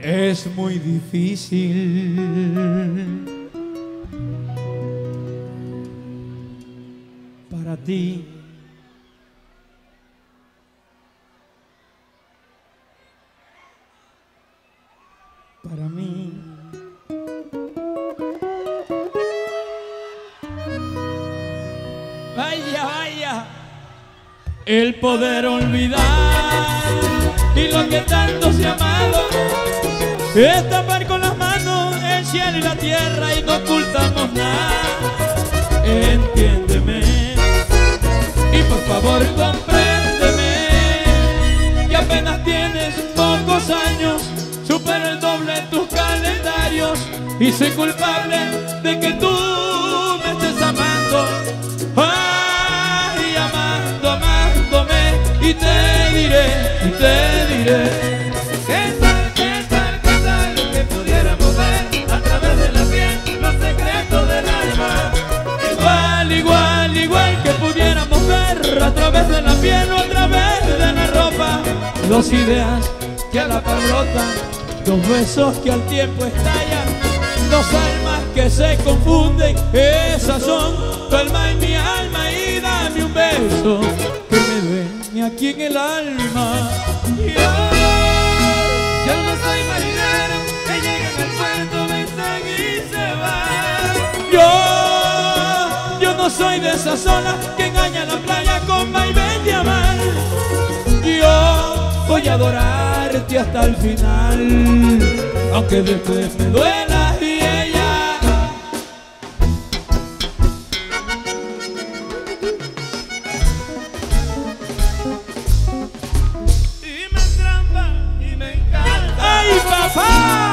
Es muy difícil para ti para mí vaya, vaya, el poder olvidar y lo que tanto se ha amado es tapar con las manos el cielo y la tierra y no ocultamos nada. Entiéndeme y por favor compréndeme que apenas tienes pocos años, supero el doble en tus calendarios y soy culpable de que tú me estés amando. Ay, amando, amándome y te diré ¿qué tal que pudiéramos ver a través de la piel los secretos del alma? Igual que pudiéramos ver a través de la piel o a través de la ropa, dos ideas que a la par brotan, dos besos que al tiempo estallan, dos almas que se confunden, esas son tu alma y mi alma, y dame un beso que me dueñe aquí en el alma. Yo no soy marinero que llega en el puerto, mensaje y se va. Yo no soy de esas olas que engañan la playa con vaivén de amar. Yo voy a adorarte hasta el final, aunque después me duela y ella. Y me trampa y me encanta. ¡Ay, papá!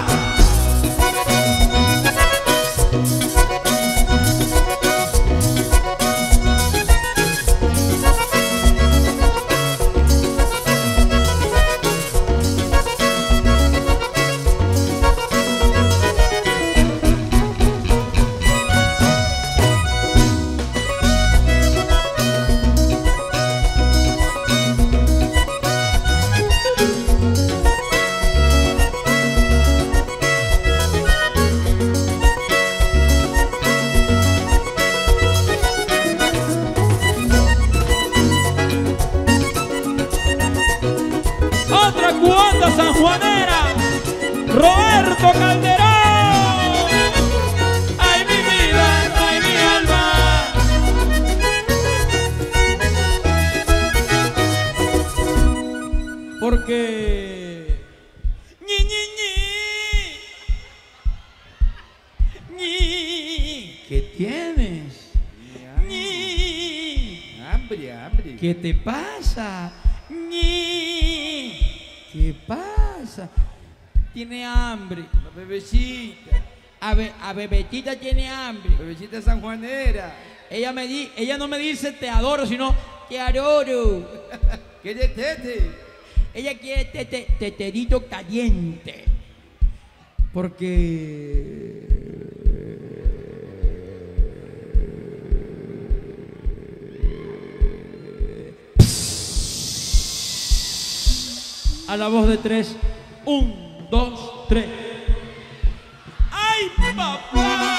Otra cuota sanjuanera, Roberto Calderón. Ay, mi vida, ay, mi alma. Porque ¿qué tienes? Hambre. ¿Qué te pasa? ¿Qué pasa? Tiene hambre. La bebecita. A bebecita tiene hambre. Bebecita sanjuanera. Ella no me dice te adoro, sino te adoro. ¿Quiere tete? Ella quiere teterito caliente. Porque a la voz de tres, 1, 2, 3. ¡Ay, papá!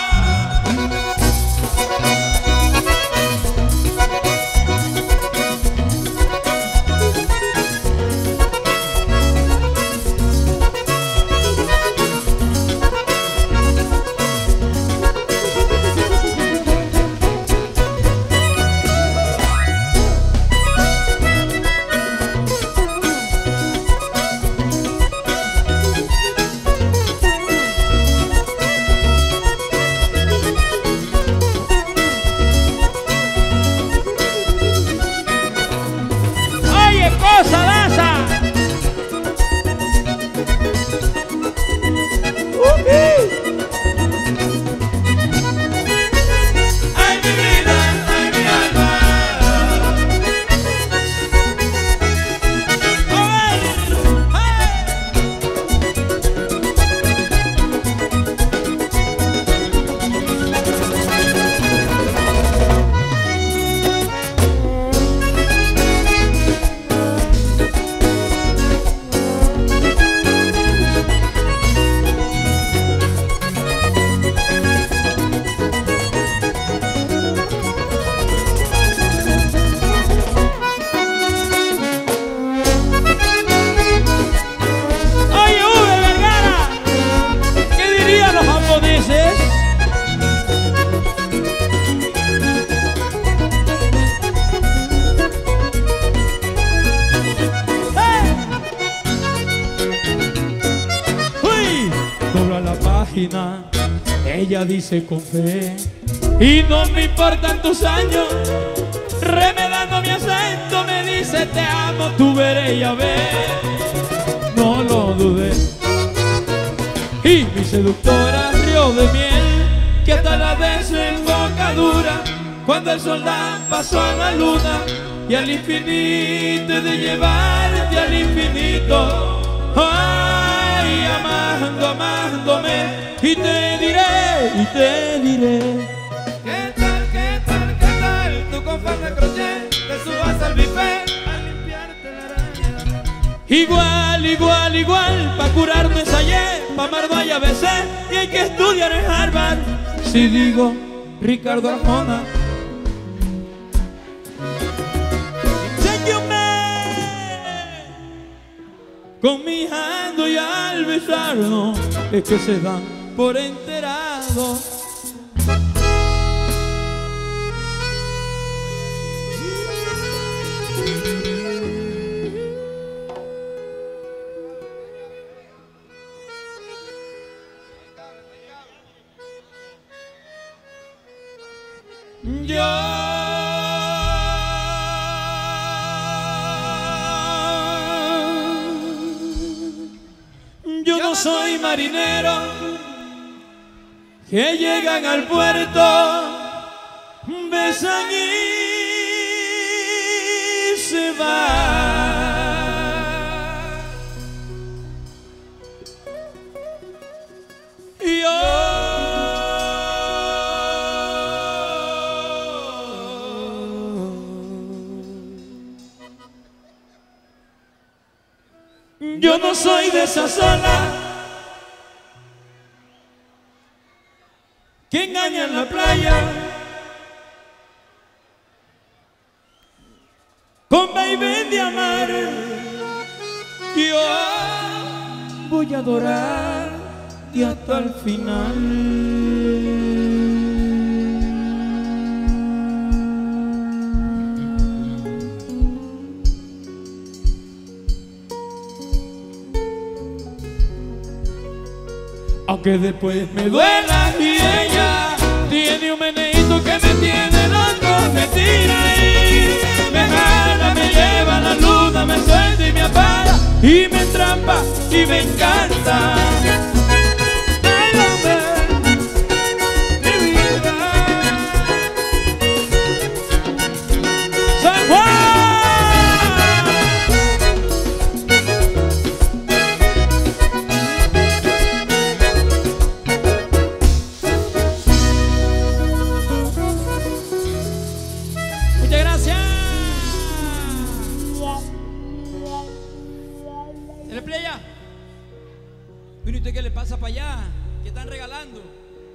página. Ella dice con fe, y no me importan tus años. Remedando mi acento me dice te amo, tú veré y a ver. No lo dudé, y mi seductora rió de miel, que hasta la desembocadura, cuando el soldado pasó a la luna, y al infinito de llevarte al infinito. Ay, amando, amándome, y te diré. ¿Qué tal? Tú con fan de crochet te subas al buffet a limpiarte la araña. Igual, pa' curarme ensayé, pa' amar no hay ABC, y hay que estudiar en Harvard. Si digo Ricardo Arjona, con mi ando y al besarnos es que se dan por enterados. Yo no soy marinero que llegan al puerto, besan y se van. Yo no soy de esa sola que engaña en la playa con vaivén de amar. Yo voy a adorarte hasta el final. Aunque después me duela y ella tiene un meneíto que me tiene loco, me tira y me jala, me lleva a la luna, me suelta y me apaga y me entrampa y me encanta. Ay, hombre, mi vida. San Juan. Mire usted qué le pasa para allá, que están regalando.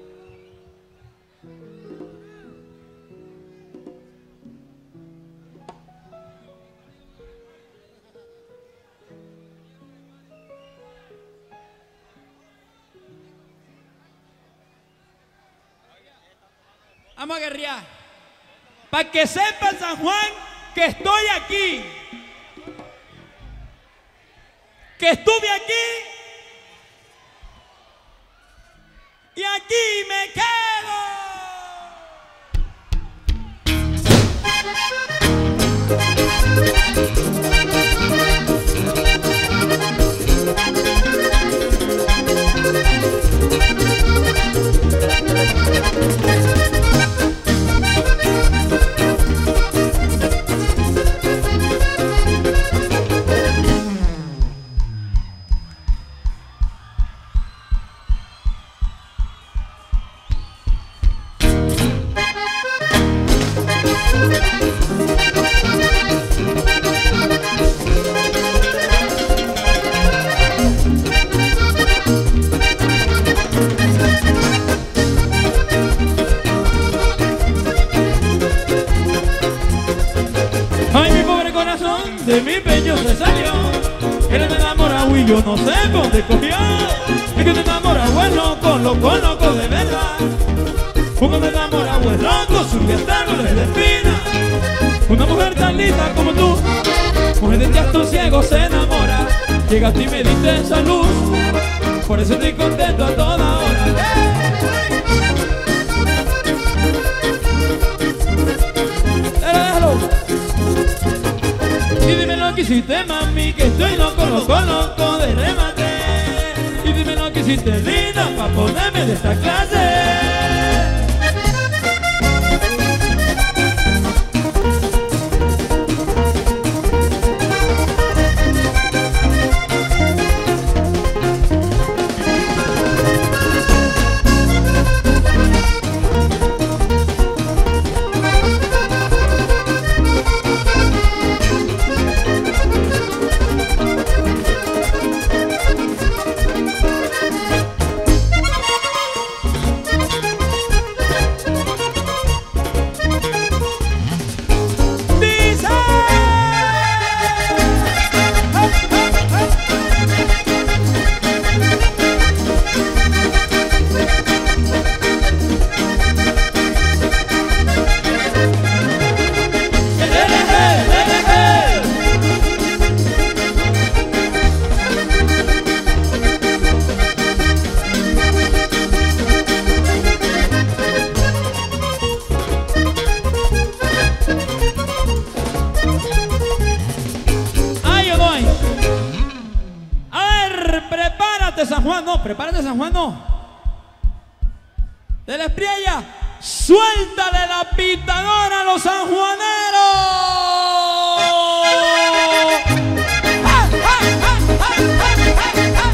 Vamos a guerrear. Para que sepa San Juan que estoy aquí, que estuve aquí. Y aquí me quedo. De mi pecho se salió, eres enamorado y yo no sé por dónde cogió. Es que te enamorado es loco, loco de verdad. Uno de enamorado es loco, sube hasta árboles de espina. Una mujer tan linda como tú, mujer de teatro ciego se enamora. Llegaste y me diste esa luz, por eso estoy contento a toda hora. hiciste, mami, que estoy loco, loco, loco de remate. Y dime lo que hiciste, linda, pa' ponerme de esta clase. San Juan, no, prepárate San Juan, no. De la Espriella, suéltale la pitadora a los sanjuaneros. ¡Ja, ja, ja, ja, ja, ja,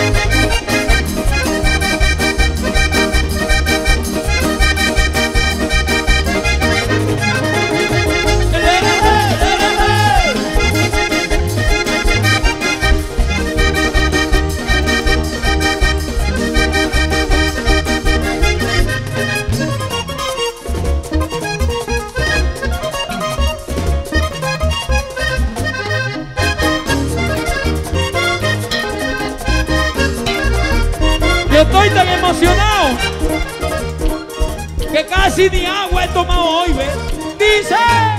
estoy tan emocionado que casi ni agua he tomado hoy, ¿ves? Dice.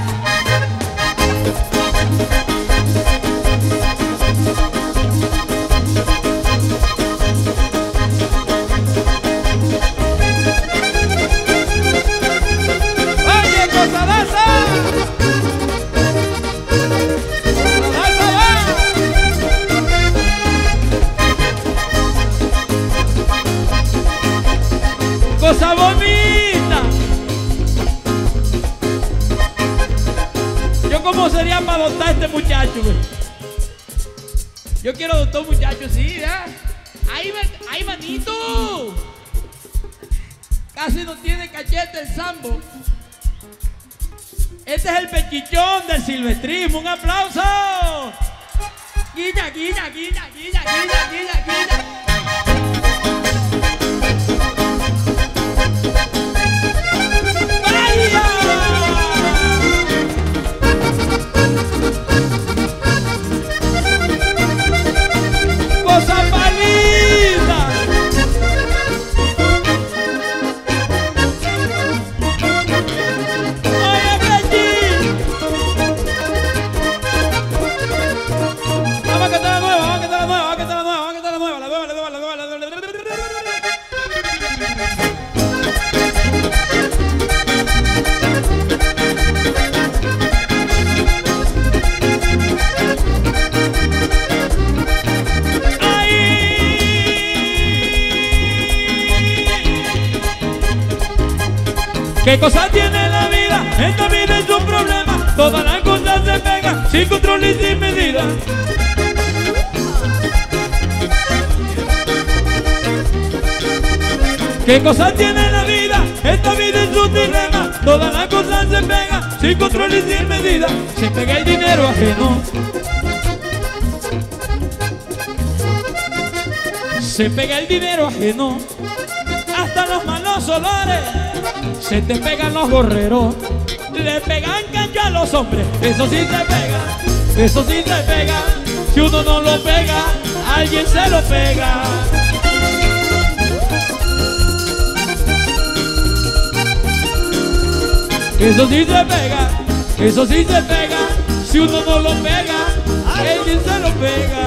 Oye, cosa de esa. Cosa bonita. Yo cómo sería para adoptar a este muchacho, güey. Yo quiero adoptar a un muchacho, sí, ¿ya? ¡Ay, manito! Casi no tiene cachete el sambo. Este es el pechichón del silvestrismo. ¡Un aplauso! Guilla, guilla, guilla, guilla, guilla, guilla, guilla. Cosa palita. Oye, Pechi. Vamos a cantar la nueva, vamos a cantar la nueva, vamos a cantar la nueva, vamos a cantar la nueva, la nueva, la nueva, la nueva, la nueva. ¿Qué cosa tiene la vida? Esta vida es un problema. Todas las cosas se pegan sin control y sin medida. ¿Qué cosa tiene la vida? Esta vida es un dilema. Todas las cosas se pegan sin control y sin medida. Se pega el dinero ajeno. Se pega el dinero ajeno. Hasta los malos olores. Se te pegan los gorreros. Le pegan cancha a los hombres. Eso sí se pega. Eso sí se pega. Si uno no lo pega, alguien se lo pega. Eso sí se pega. Eso sí se pega. Si uno no lo pega, alguien se lo pega.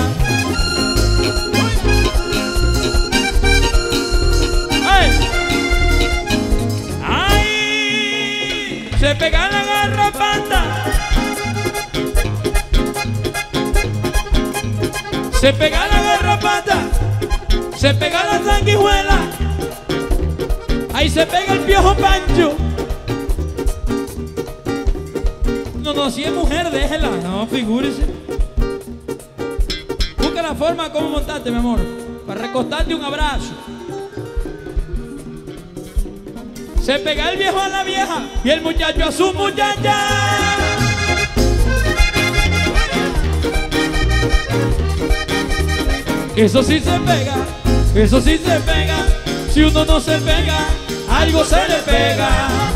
Se pega la garrapata. Se pega la garrapata, se pega la sanguijuela, ahí se pega el piojo Pancho. No, si es mujer, déjela, no, figúrese. Busca la forma como montarte, mi amor, para recostarte un abrazo. Se pega el viejo a la vieja y el muchacho a su muchacha. Eso sí se pega, eso sí se pega. Si uno no se pega, algo se le pega.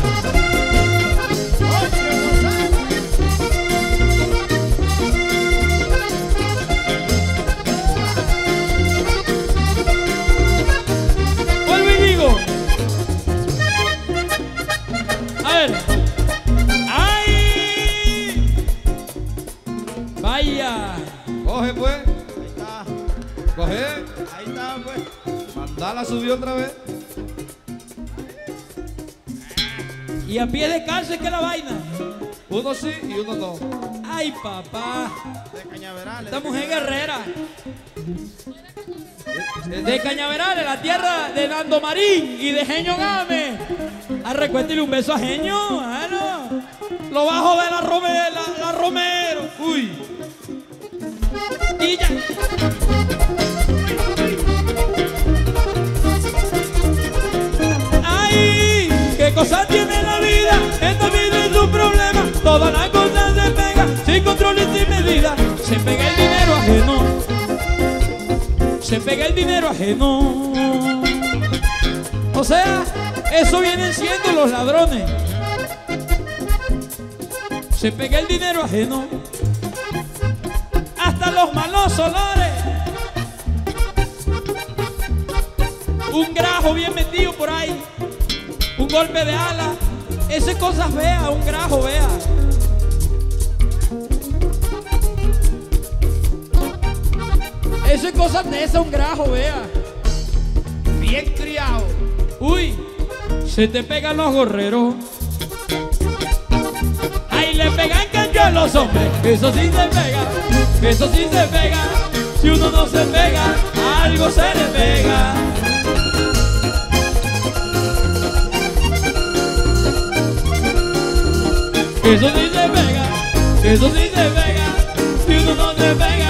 Vuelvo y digo. A ver. ¡Ay! Vaya. Coge pues. Coge. Ahí está, pues. Mandala subió otra vez. Y a pie de cárcel que la vaina. Uno sí y uno no. Ay, papá. De Cañaveral. Esta mujer guerrera. De Cañaveral, la tierra de Nando Marín y de Genio Game. Recuéntale un beso a Genio. Bueno, lo bajo de la Romero. Uy. Y ya. ¡Ay! ¿Qué cosa tiene la vida? Esta vida es un problema. Todas las cosas se pegan sin control y sin medida. Se pega el dinero ajeno. Se pega el dinero ajeno. O sea, eso vienen siendo los ladrones. Se pega el dinero ajeno. Hasta los malos olores. Un grajo bien metido por ahí. Un golpe de ala. Esas cosas vea, un grajo vea. Esas cosas de esa, un grajo vea. Bien criado. Uy, se te pegan los gorreros. Ahí le pegan cancho a los hombres. Eso sí se pega, eso sí se pega. Si uno no se pega, algo se le pega. Eso sí se pega, eso sí se pega. Si uno no se pega,